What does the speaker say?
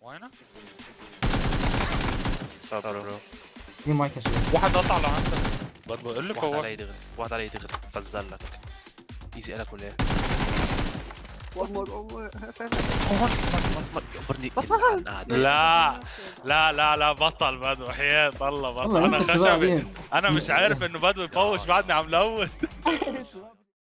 وينه؟ برو مين مايك يا شباب؟ واحد قطع لعندك. بقول لك واحد هو عليه دغري، واحد عليه دغري فزلك ايزي الك ولا ايه؟ والله برني لا لا لا لا بطل بدو، وحياة الله بطل. والله انا انت شباب خشبي، انا مش عارف انه بدو يفوش بعدني عم لوت.